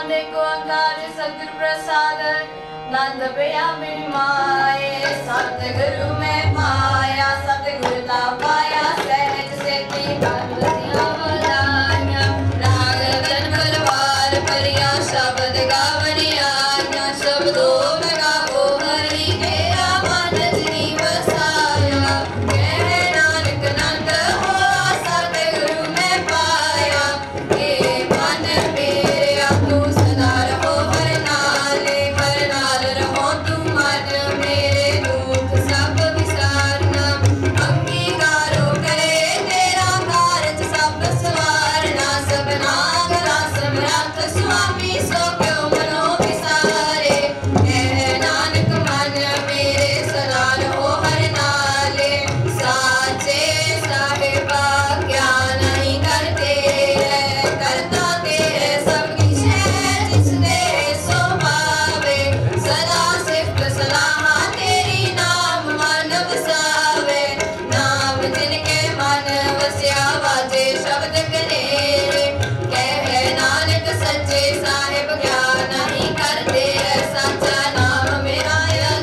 नंद पिया बिन माए सतगुरु में पाया सतगुरु ता पाया सहज सेती बंदियां बलाइयां राग तन बलवार परिया शब्द गावनिया शब्दों में गावो हरि मेरा मन जिनी बसाया कह नानक नंद हुआ सतगुरु में पाया हे मन मेरे तू सदा रहो हर नाले रहो तुम मन मेरे दुख सब विसारना अंगीकारो करे तेरा कारज सब सवारना सबना गला समरथ स्वामी सो क्यों मनो विसारे कह नानक मन मेरे सदा रहो हर नाले साचे साहिबा क्या नहीं करते करता तेरे सब किछ है जिसने सो पावे सदा सिफ्त सलाह तेरी नाम मन वसावे नाम जिनके मन वस्या वाजे शब्द कनेरे कह नानक सच्चे साहिब क्या नहीं करते सच्चा नाम मेरा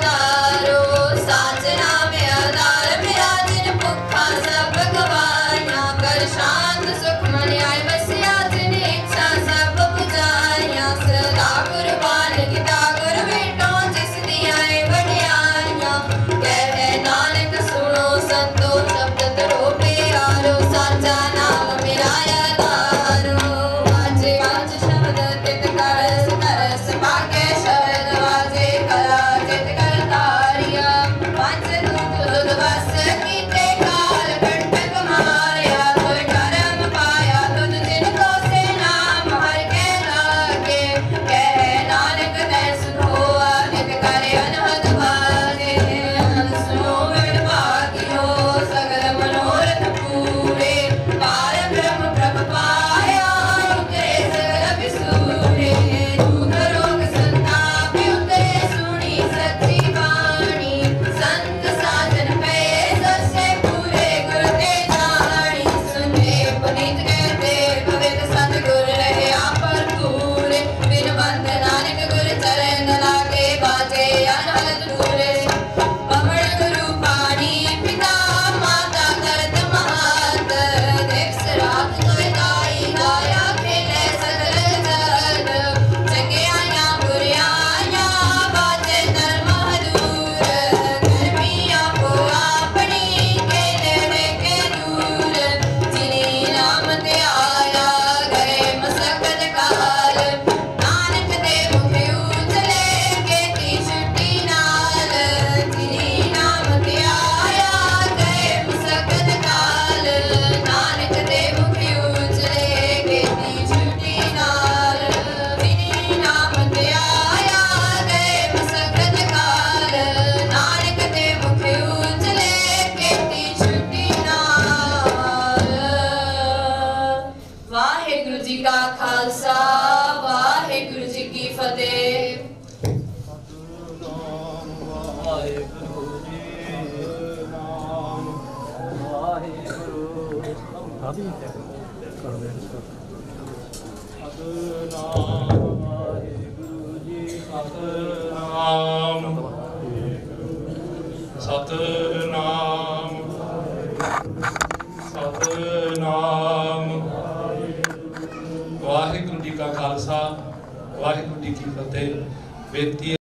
आधारो सच नाम आधार मेरा जिन भुखा सब गवाइया कर शांत सुख मन आय बसिया जिन इच्छा सब बुझाइया सदा कुर्बान किता गुर बेटो जिस दिया बढ़ियाइया कह नानक सुनो संतो शब्द तरो प्यारो साचा नाम मेरा आधारो वाजे वाज शब्द तित करस तरस पाके शब्द वाजे कला चित कर तारिया पंच दूत बस कीते काल कंटक मारिया कोई कर्म पाया तुझ जिनको से नाम हर के लागे कह नानक तै सुनो नित करे अनहद भागे सुनो बिन भागियो सगल मनोरथ पूरे पार ब्रह्म प्रभ पाया उतरे सगल विसूरे दुख रोग संताप उतरे सुनी सच्ची वाणी संत साधन पे ससे पूरे गुर ते जानी सुने पुनीत कहते पवित्र सतगुर रहे पर पूरे बिन बंद नानक गुर चरण लागे बाजे अनहद दूरे पवड़ गुरु पानी पिता माता करत महात देव सरात तोय दाई गाया खेले सगल जगत जगियाया बुरियाया बाजे धर्म दूर गर्मिया को अपनी के लेने के दूर जिनी नाम ते आया गए मसकत काल नानक दे मुख उजले केती छुट्टी नाल जिनी नाम ते आया गए मसकत काल नानक दे मुख उजले केती छुट्टी नाल जिनी नाम ते आया गए मसकत काल नानक दे मुख उजले केती छुट्टी नाल वाहिगुरु जी का खालसा वाहिगुरु जी की फतेह ਸਤਨਾਮ ਸਤਨਾਮ ਵਾਹਿਗੁਰੂ ਜੀ ਕਾ ਖਾਲਸਾ ਵਾਹਿਗੁਰੂ ਜੀ ਕੀ ਫਤਿਹ। ਬੇਨਤੀ